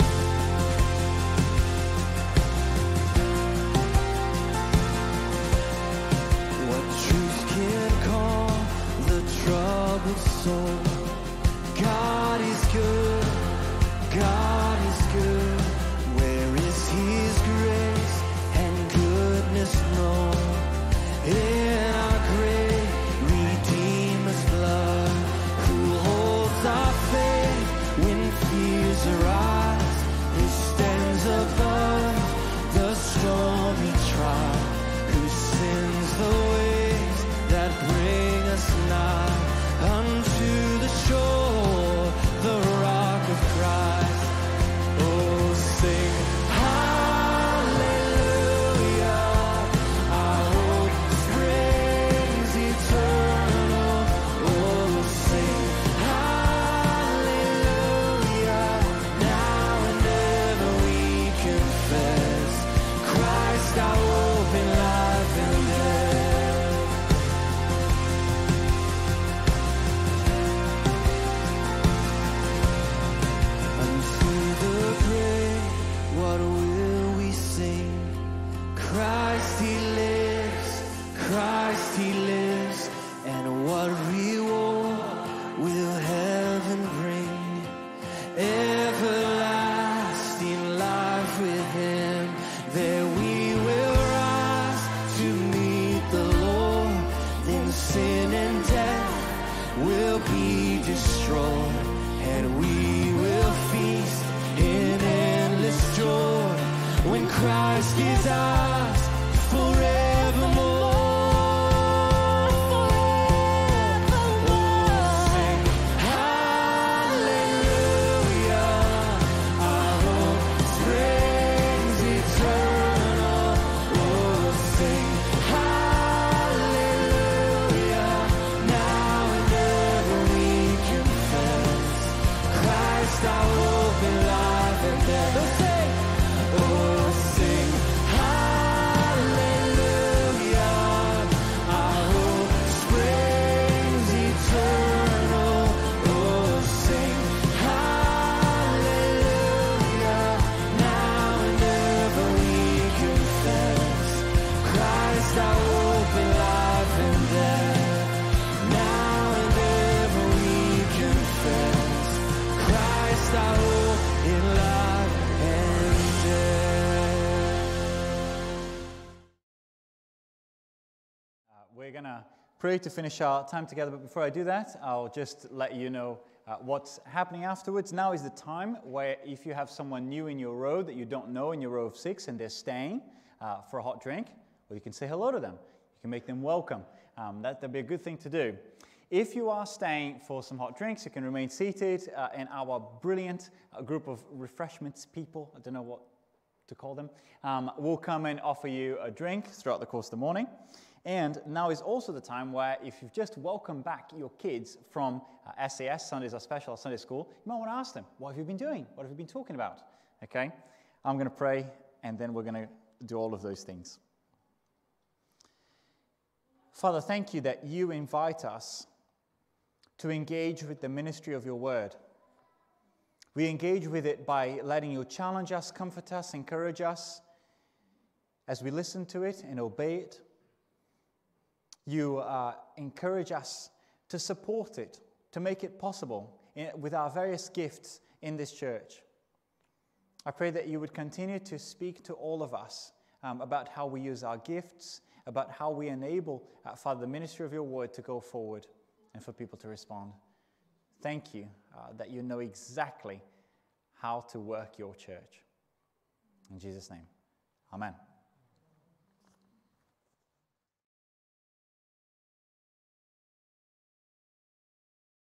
S3: What truth can calm the troubled soul? God is good, God is good. Where is his grace and goodness known? In our great Redeemer's blood, who holds our faith when fears arise, who stands above the stormy trial, who sends the waves that bring us nigh unto the shore, the rock of Christ. Oh, sing hallelujah, our hope springs eternal. Oh, sing hallelujah, now and ever we confess Christ our hope in life and death. Unto the grave, what will we sing? Christ he lives, Christ he lives, and what reward will heaven bring? Everlasting life with him, there we will rise to meet the Lord. Then sin and death will be destroyed, and we will feast in endless joy when Christ is ours forevermore. Oh, sing hallelujah, our hope springs eternal. Oh, sing hallelujah, now and ever we confess Christ our hope in life and death. Oh, sing hallelujah.
S1: We're going to pray to finish our time together, but before I do that, I'll just let you know what's happening afterwards. Now is the time where if you have someone new in your row that you don't know in your row of 6 and they're staying for a hot drink, well, you can say hello to them. You can make them welcome. That'd be a good thing to do. If you are staying for some hot drinks, you can remain seated in our brilliant group of refreshments people. I don't know what to call them. We'll come and offer you a drink throughout the course of the morning. And now is also the time where if you've just welcomed back your kids from SAS, Sundays are Special, Sunday School, you might want to ask them, what have you been doing? What have you been talking about? Okay, I'm going to pray, and then we're going to do all of those things. Father, thank you that you invite us to engage with the ministry of your word. We engage with it by letting you challenge us, comfort us, encourage us as we listen to it and obey it. You encourage us to support it, to make it possible with our various gifts in this church. I pray that you would continue to speak to all of us about how we use our gifts, about how we enable, Father, the ministry of your word to go forward and for people to respond. Thank you that you know exactly how to work your church. In Jesus' name, amen.